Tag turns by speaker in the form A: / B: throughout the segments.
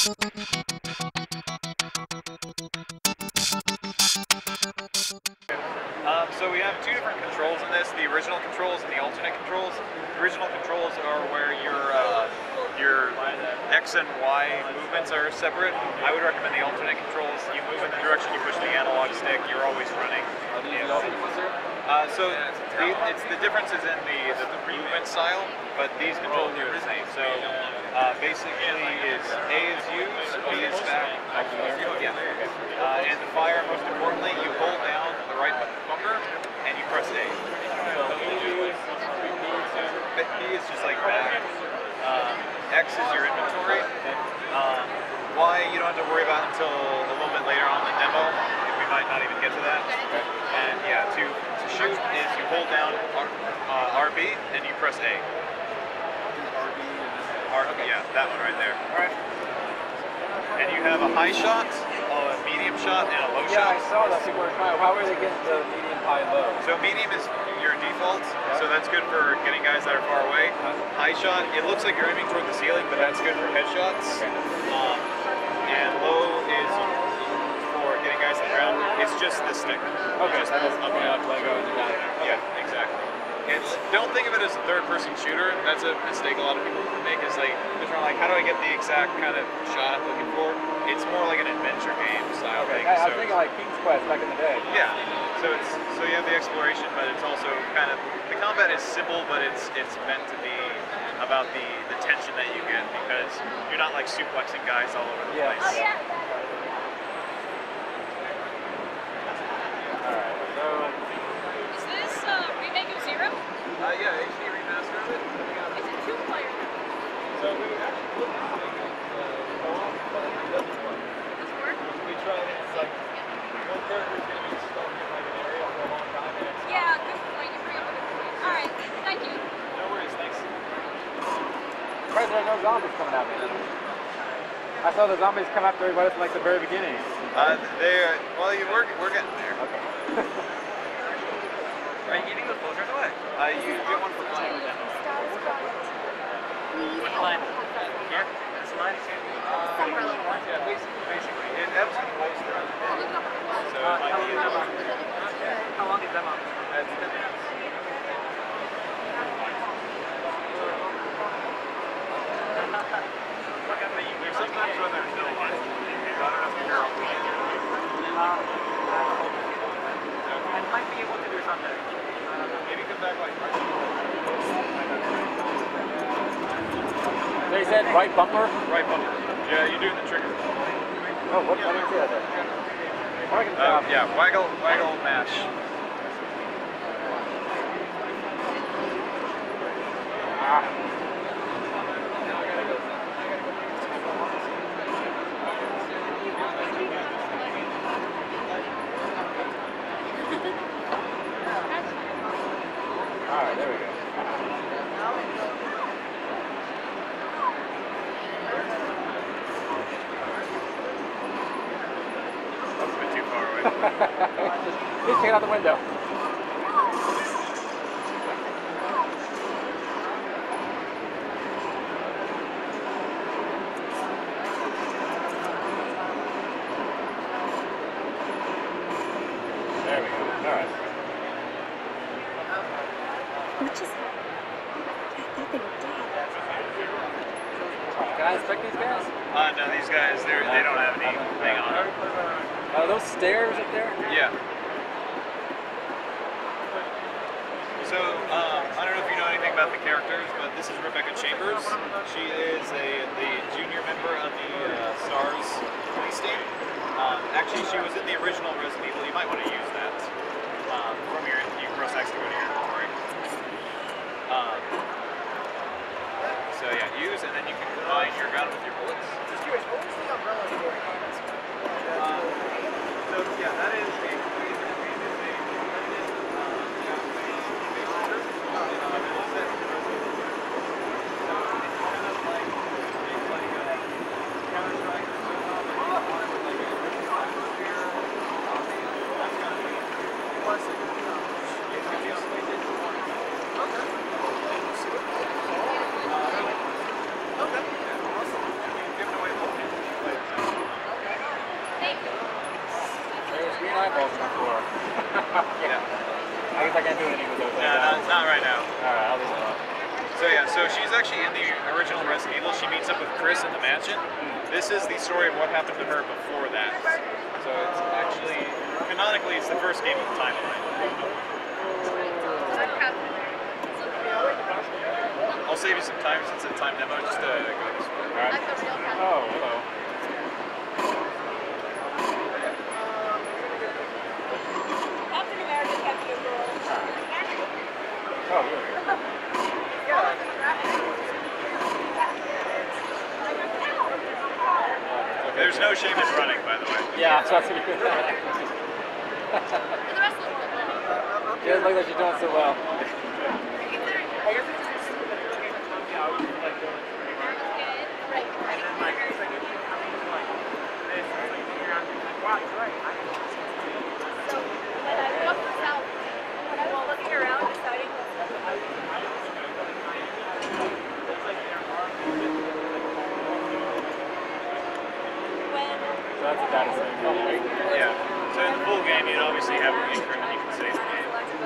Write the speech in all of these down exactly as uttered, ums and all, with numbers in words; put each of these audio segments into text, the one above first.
A: Um, so we have two different controls in this, the original controls and the alternate controls. The original controls are where your uh, your X and Y movements are separate. I would recommend the alternate controls. You move in the direction you push the analog stick, you're always running. Uh, so the, it's the differences in the, the movement style, but these controls are the same. So uh, basically is A is use, B is back, yeah. Uh, and the fire, most importantly, you hold down the right bumper and you press A. B is just like back. Um, X is your inventory. Um, Y you don't have to worry about until a little bit later on in the demo. We might not even get to that. And yeah, to, to shoot is you hold down R, uh, R B and you press A. R, yeah, that one right there. All right. And you have a high shot, a medium shot, and a low
B: yeah,
A: shot.
B: Yeah, I saw that. People were trying. How are they getting the medium, high, low?
A: So medium is your default, yeah. So that's good for getting guys that are far away. High shot, it looks like you're aiming toward the ceiling, but that's good for headshots. Um, and low is for getting guys to the ground. It's just the stick.
B: Okay,
A: just
B: that is
A: up and up.
B: Lego and down.
A: Yeah, exactly. It's, don't think of it as a third-person shooter. That's a mistake a lot of people make. Is like they're trying like, how do I get the exact kind of shot I'm looking for? It's more like an adventure game style
B: okay.
A: thing.
B: I, I
A: so
B: was thinking like King's Quest back in the day.
A: Yeah. So it's so you have the exploration, but it's also kind of the combat is simple, but it's it's meant to be about the the tension that you get because you're not like suplexing guys all over the
B: yeah.
A: place.
B: Oh, yeah.
A: Uh, yeah, H D remaster of it.
C: It's a two-player.
A: So we actually looked at it, uh, co-op, but it doesn't work.
C: Doesn't work?
A: We tried it, it's like, one character is going to be stuck in like an area for a long time. And it's
C: yeah, good point. You bring up a good point. Alright, thank you.
A: No worries, thanks.
B: Right, there are no zombies coming at me. I saw the zombies come after everybody from like the very beginning.
A: Uh, they're, well, you, we're, we're getting there.
B: Okay.
A: Are you getting the posters away? Uh, you get one for playing with them.
D: Which line? Here? This line?
A: Uh, yeah, basically, basically. It ebbs and flows throughout the day. So it might be a demo.
D: How long is demo?
A: That's ten minutes.
D: Look at me.
A: There's sometimes when there's no line. I don't know if you're all playing.
D: I might be able to do something.
A: Maybe come back like
B: They said right bumper?
A: right bumper. Yeah, you're doing the trigger.
B: Oh, what? I didn't see that there.
A: Uh, yeah, waggle, waggle, mash.
B: Ah. Alright, there we go.
A: That's a bit too far away.
B: just, just check it out the window. There we go. Alright.
E: What just happened? I thought they were dead.
B: Can I inspect these guys?
A: Uh, no, these guys, they're, they don't have anything on them.
B: Are those stairs up there?
A: Yeah. So, um, I don't know if you know anything about the characters, but this is Rebecca Chambers. She is a the junior member of the uh, STARS police team. Um, actually, she was in the original Resident Evil. You might want to use that. Um, from your, you can press X to go to your inventory. Um, so yeah, use, and then you can combine your gun with your bullets.
F: Just curious, what was the umbrella doing?
A: Um, so yeah, that is a So yeah, so she's actually in the original Resident Evil. She meets up with Chris in the mansion. This is the story of what happened to her before that. So it's actually, canonically, it's the first game of the timeline. I'll save you some time since it's a time demo, just to go this way.
B: All right. Oh, hello.
C: Captain America kept you a girl.
B: Oh, really?
A: There's no shame in running, by the way.
B: Yeah, that's what's good.
C: For the rest of the world, no.
B: She doesn't look like she's doing so well.
D: I guess it's just stupid that it's game of time. Yeah, I was just like doing it pretty much.
C: Right,
D: And
C: right.
D: then like it's like coming to like this, it's like figuring out like, wow, you're right. I can do this.
C: So when I walked south, when I was looking around, deciding what's up,
D: I was I was just gonna go like it's like there are
C: when
B: So that's a data save. Oh, wait.
A: Yeah. So in the full game, you'd obviously have a intro and you can save the game.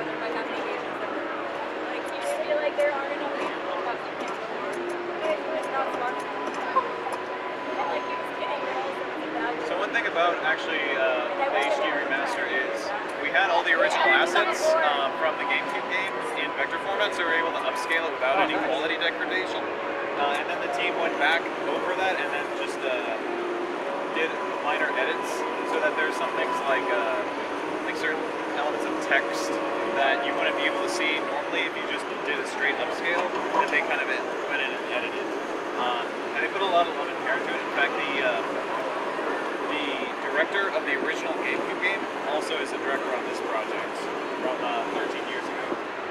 C: like you just feel like there aren't enough people about to pick it's not smart. Like he was kidding girls and that.
A: So one thing about actually uh, the H D remaster is we had all the original assets uh, from the GameCube game in vector format, so we were able to upscale it without any quality degradation. Uh, and then the team went back over that and then just uh, did minor edits so that there's some things like uh, like certain elements of text that you wouldn't be able to see normally if you just did a straight upscale, that they kind of went in and edited. Um, and they put a lot of love and care into it. In fact, the uh, the director of the original GameCube game also is a director on this project from uh, thirteen years ago.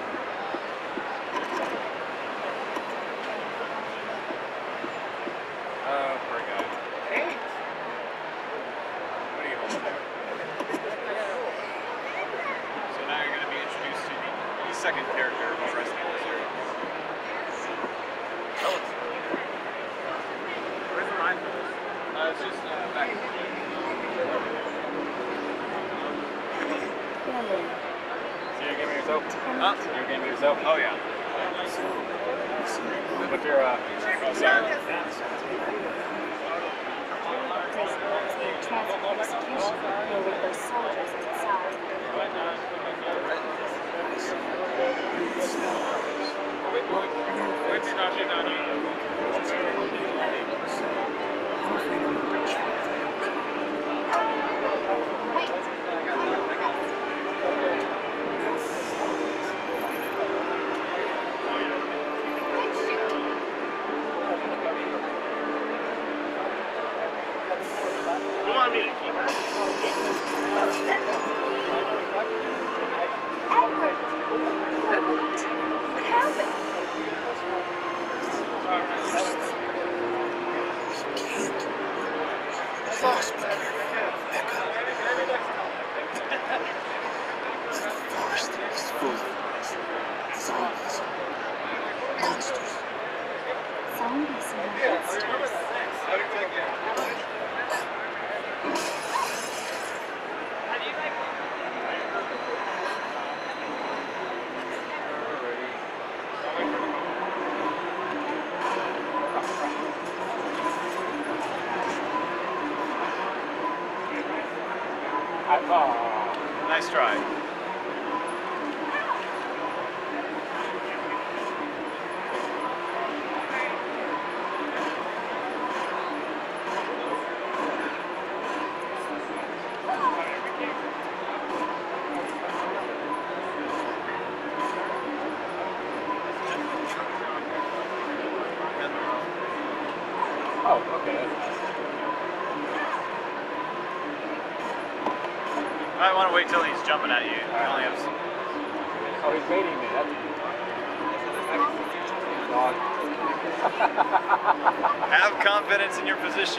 B: Oh, poor guy. What are you holding there?
A: So now you're going to be introduced to the, the second character of the Resident Evil series.
D: where's the line for this?
A: Uh, it's just uh, back.
B: So you're gaming yourself?
A: Huh?
B: So you're gaming yourself?
A: Oh yeah.
B: What's your, uh...
A: Oh, sorry.
E: Transport execution will leave those soldiers inside. Edward! What happened?
G: Forest is full of zombies, monsters.
E: Zombies and monsters.
B: Oh.
A: Nice try.
B: Oh, okay, that's nice.
A: I want to wait till he's jumping at you. You only have some.
B: Oh, he's baiting me. That's dog.
A: Have confidence in your position.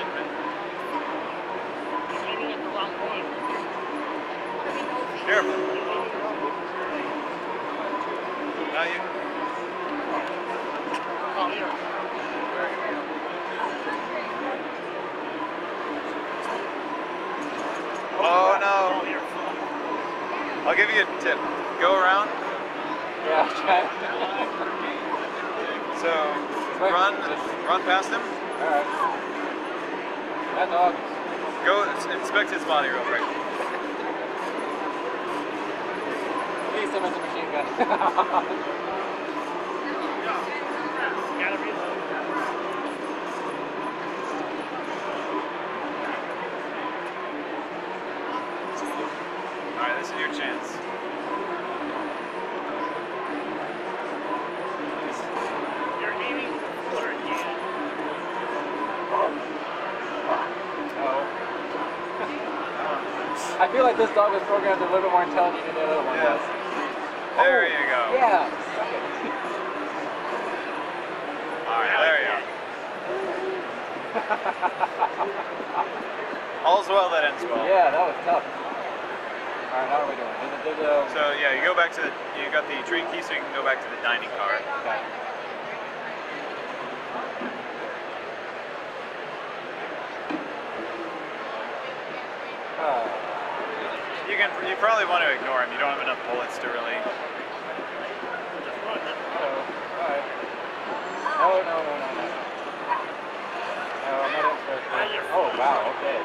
A: Careful. Now you. Oh no. I'll give you a tip. Go around.
B: Yeah, try.
A: So So
B: Wait,
A: run,
B: just-
A: run past him.
B: All right. That dog.
A: Go inspect his body real quick.
B: Please tell me it's a machine gun.
D: Gotta reload.
A: All right, this is your chance.
D: You're aiming for it again.
B: I feel like this dog is programmed a little bit more intelligent than the other one
A: Yeah.
B: was.
A: There
B: Oh,
A: you go.
B: Yeah. Suck it.
A: All right, there you go. All's well that ends well.
B: Yeah, that was tough. All right, how are we doing? Did, did, uh,
A: So yeah, you go back to the, you got the tree key, so you can go back to the dining car.
B: okay. Uh,
A: You can, you probably want to ignore him. You don't have enough bullets to really.
B: hello. All right. No, no, no, no, no. No, I'm not interested. Oh, wow, okay.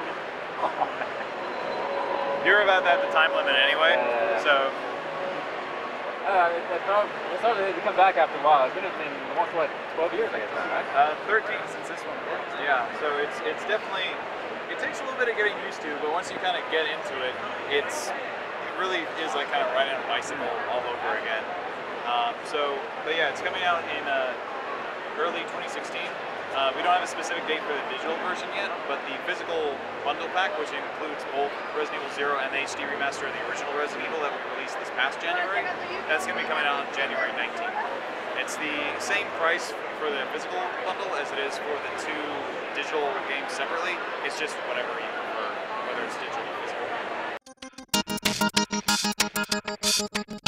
A: You're about at the time limit anyway,
B: Yeah, yeah, yeah.
A: so
B: Uh, it, it, started, it started to come back after a while. It's been in almost, what, twelve years, I guess, now, right?
A: uh, thirteen since this one works. Yeah, so it's it's definitely, it takes a little bit of getting used to, but once you kind of get into it, it's it really is like kind of riding a bicycle all over again. Um, so, but yeah, it's coming out in uh, early twenty sixteen. Uh, we don't have a specific date for the digital version yet, but the physical bundle pack, which includes both Resident Evil Zero and the H D remaster of the original Resident Evil that we released this past January, that's going to be coming out on January nineteenth. It's the same price for the physical bundle as it is for the two digital games separately. It's just whatever you prefer, whether it's digital or physical.